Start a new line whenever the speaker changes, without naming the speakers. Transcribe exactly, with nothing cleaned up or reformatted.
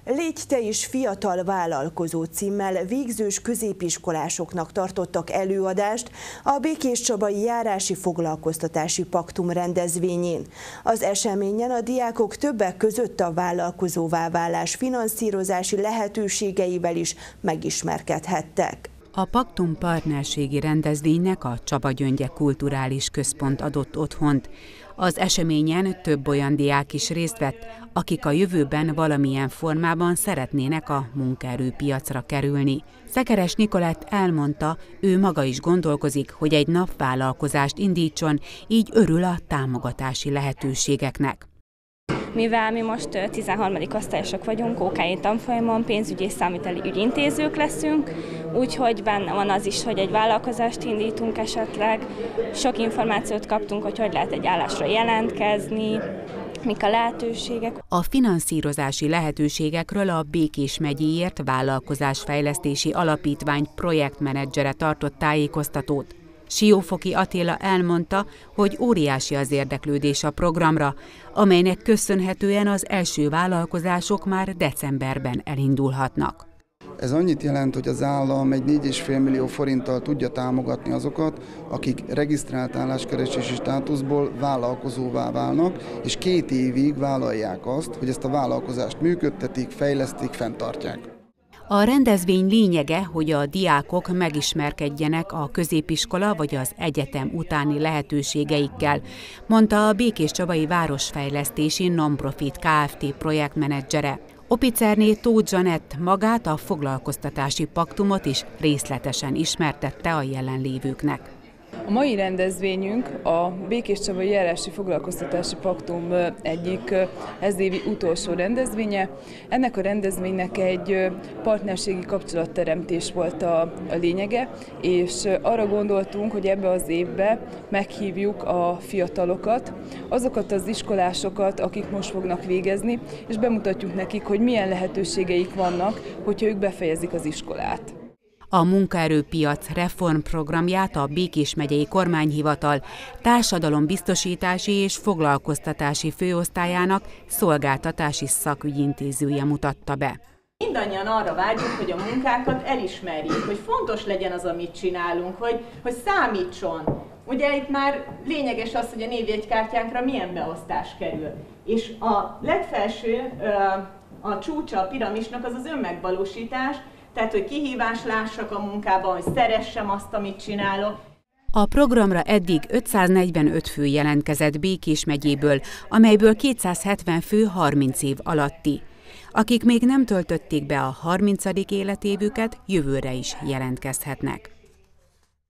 Légy te is fiatal vállalkozó címmel végzős középiskolásoknak tartottak előadást a Békéscsabai Járási Foglalkoztatási Paktum rendezvényén. Az eseményen a diákok többek között a vállalkozóvá válás finanszírozási lehetőségeivel is megismerkedhettek.
A Paktum partnerségi rendezvénynek a Csaba Gyöngye Kulturális Központ adott otthont. Az eseményen több olyan diák is részt vett, akik a jövőben valamilyen formában szeretnének a munkaerőpiacra kerülni. Szekeres Nikolett elmondta, ő maga is gondolkozik, hogy egy napvállalkozást indítson, így örül a támogatási lehetőségeknek.
Mivel mi most tizenharmadik osztályosok vagyunk, ó ká i tanfolyamon pénzügyi és számviteli ügyintézők leszünk, úgyhogy benne van az is, hogy egy vállalkozást indítunk esetleg. Sok információt kaptunk, hogy hogy lehet egy állásra jelentkezni, mik a lehetőségek.
A finanszírozási lehetőségekről a Békés megyéért Vállalkozásfejlesztési Alapítvány projektmenedzsere tartott tájékoztatót. Siófoki Attila elmondta, hogy óriási az érdeklődés a programra, amelynek köszönhetően az első vállalkozások már decemberben elindulhatnak.
Ez annyit jelent, hogy az állam egy négy egész öt millió forinttal tudja támogatni azokat, akik regisztrált álláskeresési státuszból vállalkozóvá válnak, és két évig vállalják azt, hogy ezt a vállalkozást működtetik, fejlesztik, fenntartják.
A rendezvény lényege, hogy a diákok megismerkedjenek a középiskola vagy az egyetem utáni lehetőségeikkel, mondta a Békéscsabai Városfejlesztési Non-Profit Kft. Projektmenedzsere. Opicerné Tóth Zsanett magát, a foglalkoztatási paktumot is részletesen ismertette a jelenlévőknek.
A mai rendezvényünk a Békéscsabai Járási Foglalkoztatási Paktum egyik ezdévi utolsó rendezvénye. Ennek a rendezvénynek egy partnerségi kapcsolatteremtés volt a, a lényege, és arra gondoltunk, hogy ebbe az évbe meghívjuk a fiatalokat, azokat az iskolásokat, akik most fognak végezni, és bemutatjuk nekik, hogy milyen lehetőségeik vannak, hogyha ők befejezik az iskolát.
A munkaerőpiac reformprogramját a Békés megyei kormányhivatal társadalombiztosítási és foglalkoztatási főosztályának szolgáltatási szakügyintézője mutatta be.
Mindannyian arra vágyunk, hogy a munkákat elismerjük, hogy fontos legyen az, amit csinálunk, hogy, hogy számítson. Ugye itt már lényeges az, hogy a névjegykártyánkra milyen beosztás kerül. És a legfelső, a csúcsa a piramisnak az az önmegvalósítás, tehát, hogy kihívás lássak a munkában, hogy szeressem azt, amit csinálok.
A programra eddig ötszáznegyvenöt fő jelentkezett Békés megyéből, amelyből kétszázhetven fő harminc év alatti. Akik még nem töltötték be a harmincadik életévüket, jövőre is jelentkezhetnek.